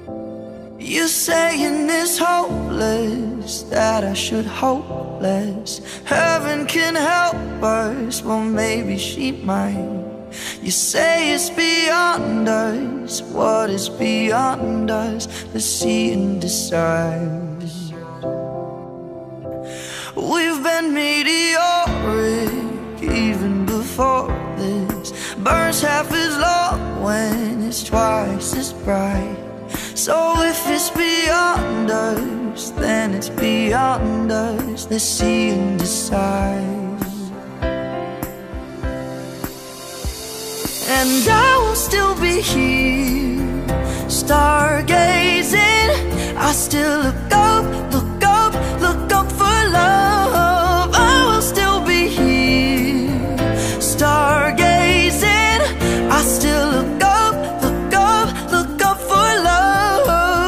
You saying it's hopeless, that I should hope less. Heaven can help us, well maybe she might. You say it's beyond us, what is beyond us? Let's see and decide. We've been meteoric even before this. Burns half as long when it's twice as bright. So if it's beyond us, then it's beyond us. Let's see and decide. And I will still be here, stargazing. I still look up, look up, look up for love. I will still be here, stargazing. I still look up, look up, look up for love.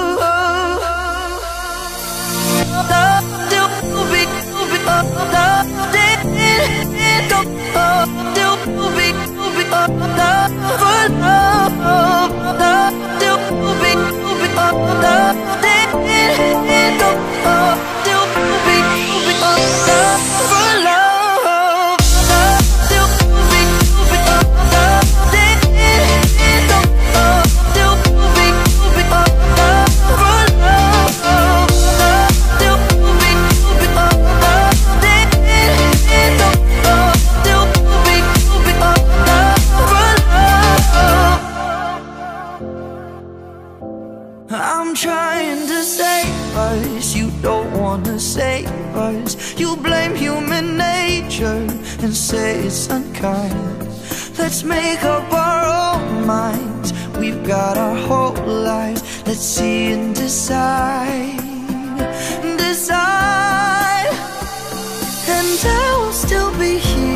Love still be, love still be, love for love. Love still be, love I'm trying to save us, you don't wanna save us. You blame human nature and say it's unkind. Let's make up our own minds, we've got our whole lives. Let's see and decide, decide. And I will still be here,